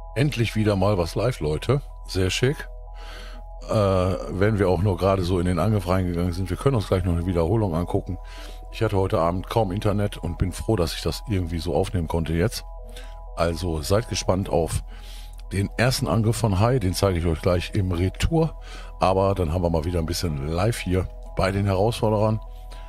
Endlich wieder mal was live, Leute. Sehr schick. Wenn wir auch nur gerade so in den Angriff reingegangen sind, wir können uns gleich noch eine Wiederholung angucken. Ich hatte heute Abend kaum Internet und bin froh, dass ich das irgendwie so aufnehmen konnte jetzt. Also seid gespannt auf den ersten Angriff von Hai, den zeige ich euch gleich im Retour. Aber dann haben wir mal wieder ein bisschen live hier bei den Herausforderern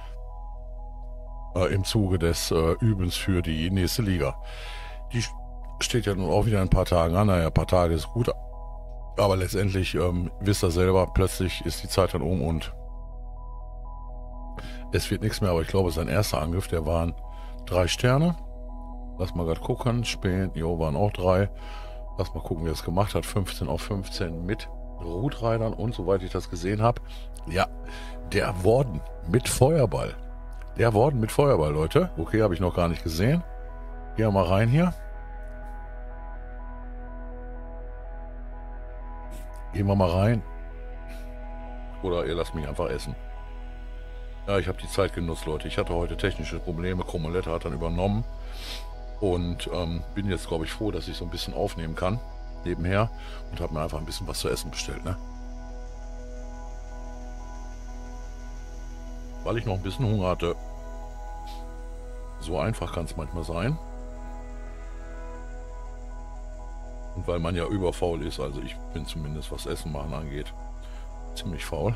im Zuge des Übens für die nächste Liga. Die steht ja nun auch wieder in ein paar Tagen an. Naja, ein paar Tage ist gut. Aber letztendlich, wisst ihr selber, plötzlich ist die Zeit dann um und es wird nichts mehr. Aber ich glaube, sein erster Angriff, der waren 3 Sterne. Lass mal gerade gucken. Spähen, jo, waren auch 3. Lass mal gucken, wie er es gemacht hat. 15 auf 15 mit Rutreitern und soweit ich das gesehen habe. Ja, der Warden mit Feuerball. Der Warden mit Feuerball, Leute. Okay, habe ich noch gar nicht gesehen. Gehen wir mal rein hier. Gehen wir mal rein. Oder ihr lasst mich einfach essen. Ja, ich habe die Zeit genutzt, Leute. Ich hatte heute technische Probleme. Chromolette hat dann übernommen. Und bin jetzt, glaube ich, froh, dass ich so ein bisschen aufnehmen kann. Nebenher. Und habe mir einfach ein bisschen was zu essen bestellt, ne? Weil ich noch ein bisschen Hunger hatte. So einfach kann es manchmal sein. Und weil man ja überfaul ist, also ich bin zumindest, was Essen machen angeht, ziemlich faul.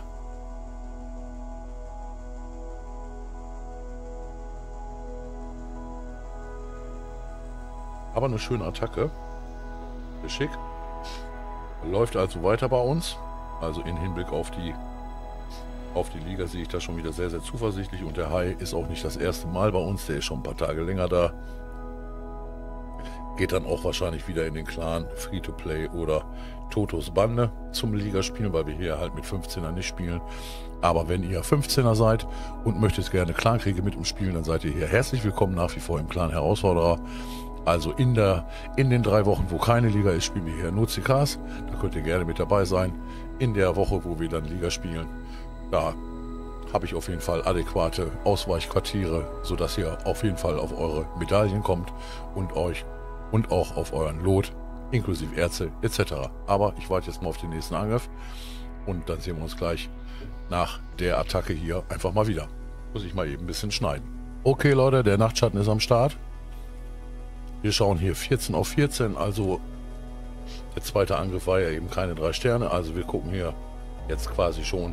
Aber eine schöne Attacke. Sehr schick. Läuft also weiter bei uns. Also in Hinblick auf die Liga sehe ich da schon wieder sehr, sehr zuversichtlich. Und der Hai ist auch nicht das erste Mal bei uns. Der ist schon ein paar Tage länger da. Geht dann auch wahrscheinlich wieder in den Clan Free-to-Play oder Totos Bande zum Ligaspielen, weil wir hier halt mit 15er nicht spielen. Aber wenn ihr 15er seid und möchtet gerne Clankriege mit uns spielen, dann seid ihr hier herzlich willkommen nach wie vor im Clan Herausforderer. Also in den 3 Wochen, wo keine Liga ist, spielen wir hier nur CKs. Da könnt ihr gerne mit dabei sein. In der Woche, wo wir dann Liga spielen, da habe ich auf jeden Fall adäquate Ausweichquartiere, sodass ihr auf jeden Fall auf eure Medaillen kommt und auch auf euren Lot, inklusive Ärzte etc. Aber ich warte jetzt mal auf den nächsten Angriff und dann sehen wir uns gleich nach der Attacke hier einfach mal wieder. Muss ich mal eben ein bisschen schneiden. Okay Leute, der Nachtschatten ist am Start. Wir schauen hier 14 auf 14, also der zweite Angriff war ja eben keine 3 Sterne, also wir gucken hier jetzt quasi schon,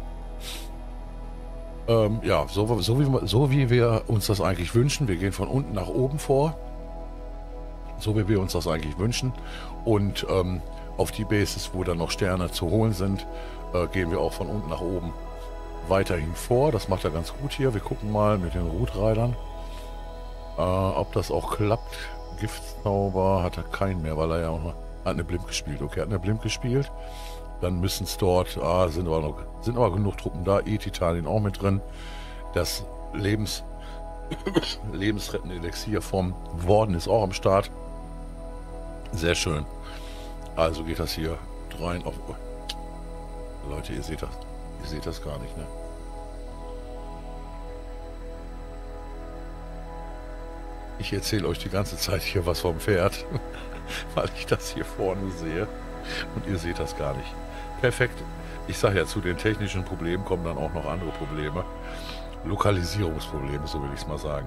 ja, so wie wir uns das eigentlich wünschen. Wir gehen von unten nach oben vor, so wie wir uns das eigentlich wünschen, und auf die Bases, wo dann noch Sterne zu holen sind, gehen wir auch von unten nach oben weiterhin vor. Das macht er ganz gut hier. Wir gucken mal mit den Rutreitern, ob das auch klappt. Giftzauber hat er keinen mehr, weil er ja auch noch hat eine Blimp gespielt. Okay, hat eine Blimp gespielt. Dann müssen es dort, sind aber genug Truppen da. E-Titanien auch mit drin. Das lebensrettende Elixier vom Warden ist auch am Start. Sehr schön. Also geht das hier rein auf... Leute, ihr seht das gar nicht, ne? Ich erzähle euch die ganze Zeit hier was vom Pferd, weil ich das hier vorne sehe und ihr seht das gar nicht. Perfekt. Ich sage ja, zu den technischen Problemen kommen dann auch noch andere Probleme. Lokalisierungsprobleme, so will ich es mal sagen.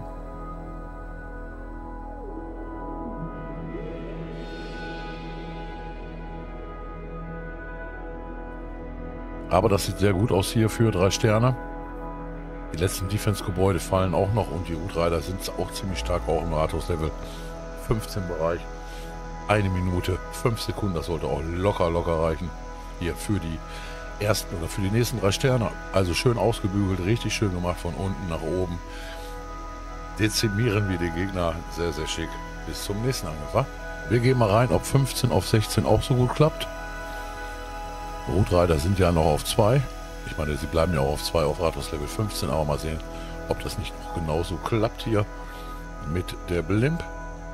Aber das sieht sehr gut aus hier für 3 Sterne. Die letzten Defense-Gebäude fallen auch noch und die Rutreiter sind auch ziemlich stark, auch im Rathaus-Level 15 Bereich. 1 Minute, 5 Sekunden, das sollte auch locker reichen. Hier für die ersten oder für die nächsten 3 Sterne. Also schön ausgebügelt, richtig schön gemacht von unten nach oben. Dezimieren wir die Gegner, sehr, sehr schick. Bis zum nächsten Angriff, wa? Wir gehen mal rein, ob 15 auf 16 auch so gut klappt. Rutreiter sind ja noch auf 2. Ich meine, sie bleiben ja auch auf 2 auf Rathaus Level 15, aber mal sehen, ob das nicht noch genauso klappt hier mit der Blimp.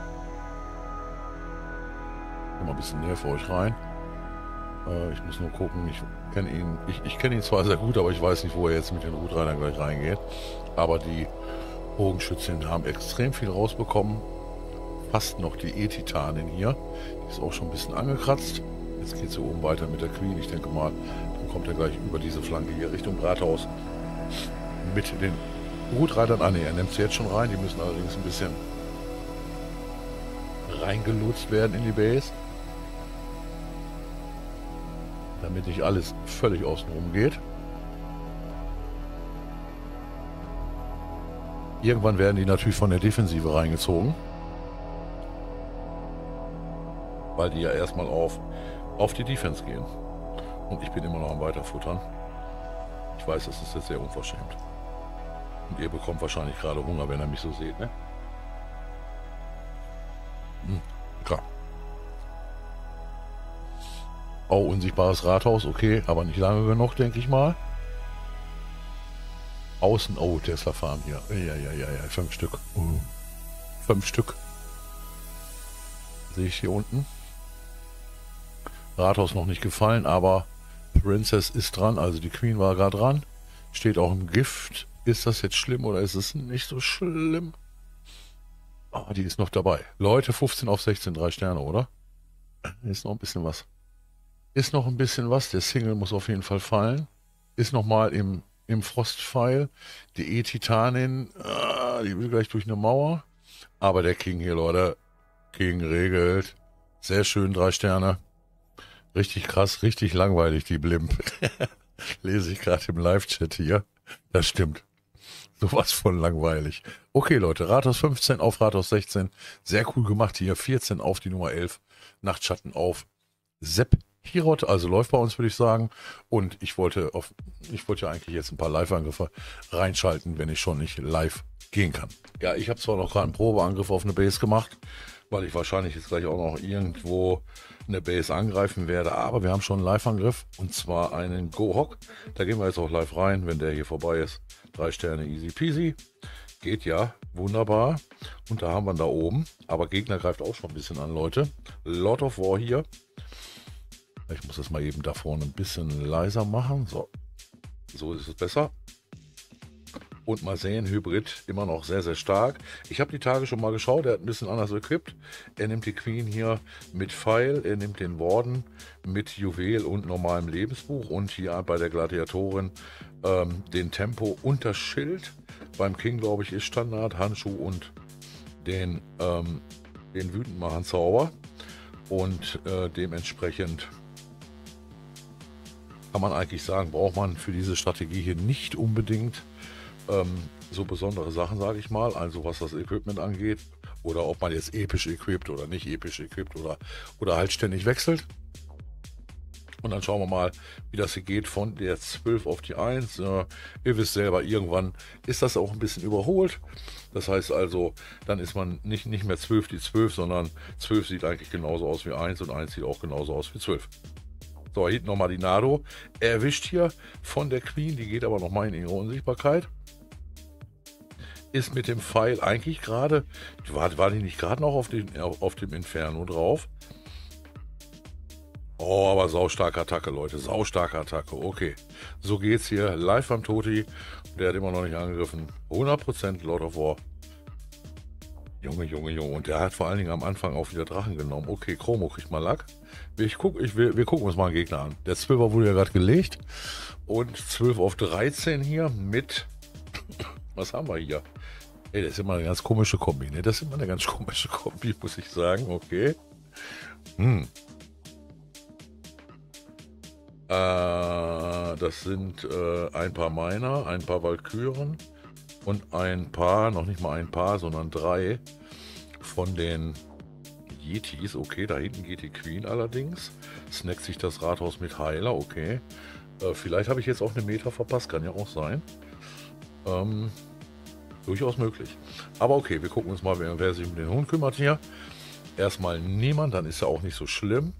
Mal ein bisschen näher für euch rein. Ich muss nur gucken, ich kenne ihn zwar sehr gut, aber ich weiß nicht, wo er jetzt mit den Rutreitern gleich reingeht. Aber die Bogenschützen haben extrem viel rausbekommen Passt noch die E-Titanin hier. Die ist auch schon ein bisschen angekratzt. Jetzt geht sie oben weiter mit der Queen. Ich denke mal, dann kommt er gleich über diese Flanke hier Richtung Rathaus. Mit den Hutreitern. Ah ne, er nimmt sie jetzt schon rein. Die müssen allerdings ein bisschen reingelotst werden in die Base. Damit nicht alles völlig außenrum geht. Irgendwann werden die natürlich von der Defensive reingezogen. Weil die ja erstmal auf die Defense gehen. Und ich bin immer noch am Weiterfuttern. Ich weiß, das ist jetzt sehr unverschämt. Und ihr bekommt wahrscheinlich gerade Hunger, wenn ihr mich so seht, ne? Klar. Oh, unsichtbares Rathaus, okay, aber nicht lange genug, denke ich mal. Außen, oh, Tesla Farm hier. Ja, 5 Stück. 5 Stück. Sehe ich hier unten. Rathaus noch nicht gefallen, aber Princess ist dran, also die Queen war gerade dran. Steht auch im Gift. Ist das jetzt schlimm oder ist es nicht so schlimm? Oh, die ist noch dabei. Leute, 15 auf 16, 3 Sterne, oder? Ist noch ein bisschen was. Ist noch ein bisschen was. Der Single muss auf jeden Fall fallen. Ist nochmal im Frostpfeil. Die E-Titanin, die will gleich durch eine Mauer. Aber der King hier, Leute. King regelt. Sehr schön, 3 Sterne. Richtig krass, richtig langweilig, die Blimp. Lese ich gerade im Live-Chat hier. Das stimmt. Sowas von langweilig. Okay, Leute, Rathaus 15 auf Rathaus 16. Sehr cool gemacht hier. 14 auf die Nummer 11. Nachtschatten auf Sepp Hirot. Also läuft bei uns, würde ich sagen. Und ich wollte ja eigentlich jetzt ein paar Live-Angriffe reinschalten, wenn ich schon nicht live gehen kann. Ja, ich habe zwar noch gerade einen Probeangriff auf eine Base gemacht, weil ich wahrscheinlich jetzt gleich auch noch irgendwo eine Base angreifen werde, aber wir haben schon einen Live-Angriff und zwar einen Go-Hawk. Da gehen wir jetzt auch live rein, wenn der hier vorbei ist. 3 Sterne, easy peasy. Geht ja, wunderbar. Und da haben wir ihn da oben, aber Gegner greift auch schon ein bisschen an, Leute. Lord of War hier. Ich muss das mal eben da vorne ein bisschen leiser machen. So ist es besser. Und mal sehen, Hybrid immer noch sehr, sehr stark. Ich habe die Tage schon mal geschaut, er hat ein bisschen anders equipped. Er nimmt die Queen hier mit Pfeil, er nimmt den Warden mit Juwel und normalem Lebensbuch und hier bei der Gladiatorin den Tempo und das Schild. Beim King, glaube ich, ist Standard, Handschuh und den wütendmachenden Zauber. Und dementsprechend kann man eigentlich sagen, braucht man für diese Strategie hier nicht unbedingt so besondere Sachen, sage ich mal, also was das Equipment angeht, oder ob man jetzt episch equipt oder nicht episch equipt oder halt ständig wechselt. Und dann schauen wir mal, wie das hier geht von der 12 auf die 1. Ihr wisst selber, irgendwann ist das auch ein bisschen überholt. Das heißt also, dann ist man nicht mehr 12 die 12, sondern 12 sieht eigentlich genauso aus wie 1 und 1 sieht auch genauso aus wie 12. So, hinten nochmal die Nado. Erwischt hier von der Queen, die geht aber nochmal in ihre Unsichtbarkeit. Ist mit dem Pfeil eigentlich gerade, war die nicht gerade noch auf dem Inferno drauf? Oh, aber saustarke Attacke, Leute, saustarke Attacke, okay. So geht's hier live beim Toti, der hat immer noch nicht angegriffen. 100% Lord of War. Junge, und der hat vor allen Dingen am Anfang auch wieder Drachen genommen. Okay, Chromo kriegt mal Lack. Wir gucken uns mal einen Gegner an. Der 12er wurde ja gerade gelegt und 12 auf 13 hier mit, was haben wir hier? Ey, das ist immer eine ganz komische Kombi, ne? Das ist immer eine ganz komische Kombi, muss ich sagen. Okay. Das sind ein paar Miner, ein paar Valkyren und ein paar, noch nicht mal ein paar, sondern 3 von den Yetis. Okay, da hinten geht die Queen allerdings. Snackt sich das Rathaus mit Heiler, okay. Vielleicht habe ich jetzt auch eine Meter verpasst, kann ja auch sein. Durchaus möglich. Aber okay, wir gucken uns mal, wer sich um den Hund kümmert hier. Erstmal niemand, dann ist ja auch nicht so schlimm.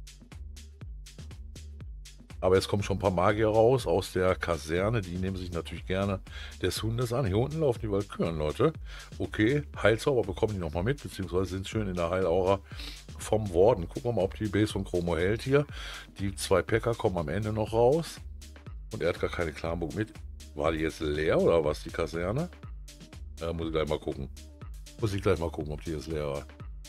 Aber jetzt kommen schon ein paar Magier raus aus der Kaserne. Die nehmen sich natürlich gerne des Hundes an. Hier unten laufen die Walküren, Leute. Okay, Heilzauber bekommen die nochmal mit, beziehungsweise sind schön in der Heilaura vom Warden. Gucken wir mal, ob die Base von Chromo hält hier. Die 2 Packer kommen am Ende noch raus. Und er hat gar keine Clanburg mit. War die jetzt leer oder was, die Kaserne? Muss ich gleich mal gucken. Ob die jetzt leer war.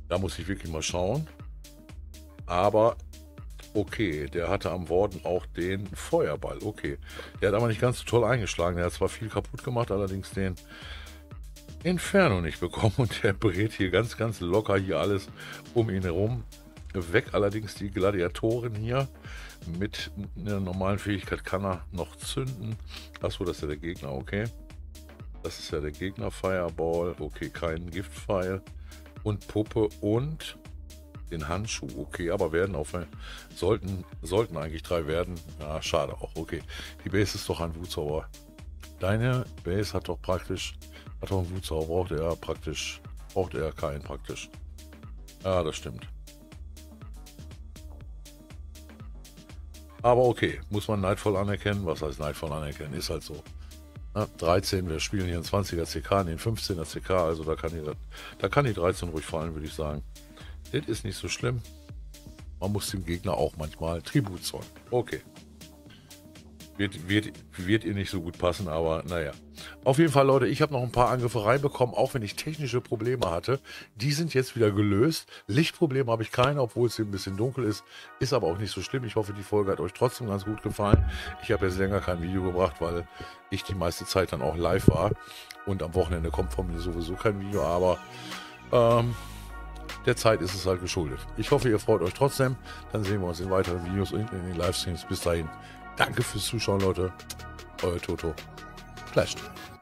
Da muss ich wirklich mal schauen. Aber okay, der hatte am Warden auch den Feuerball. Okay, der hat aber nicht ganz so toll eingeschlagen. Der hat zwar viel kaputt gemacht, allerdings den Inferno nicht bekommen. Und der brät hier ganz, ganz locker hier alles um ihn herum weg. Allerdings die Gladiatoren hier mit einer normalen Fähigkeit kann er noch zünden. Achso, das ist ja der Gegner, okay. Das ist ja der Gegner, Fireball. Okay, kein Giftpfeil. Und Puppe und den Handschuh. Okay, aber werden auf sollten eigentlich 3 werden. Ja, schade auch. Okay, die Base ist doch ein Wutzauber. Deine Base hat doch einen Wutzauber. Braucht er keinen praktisch. Ja, das stimmt. Aber okay, muss man neidvoll anerkennen. Was heißt neidvoll anerkennen? Ist halt so. Na, 13, wir spielen hier einen 20er CK, den 15er CK, also da kann die 13 ruhig fallen, würde ich sagen. Das ist nicht so schlimm. Man muss dem Gegner auch manchmal Tribut zollen. Okay. Wird ihr nicht so gut passen, aber naja. Auf jeden Fall, Leute, ich habe noch ein paar Angriffe reinbekommen, auch wenn ich technische Probleme hatte. Die sind jetzt wieder gelöst. Lichtprobleme habe ich keine, obwohl es hier ein bisschen dunkel ist. Ist aber auch nicht so schlimm. Ich hoffe, die Folge hat euch trotzdem ganz gut gefallen. Ich habe jetzt länger kein Video gebracht, weil ich die meiste Zeit dann auch live war. Und am Wochenende kommt von mir sowieso kein Video, aber der Zeit ist es halt geschuldet. Ich hoffe, ihr freut euch trotzdem. Dann sehen wir uns in weiteren Videos und in den Livestreams. Bis dahin. Danke fürs Zuschauen, Leute. Euer Toto. Flasht.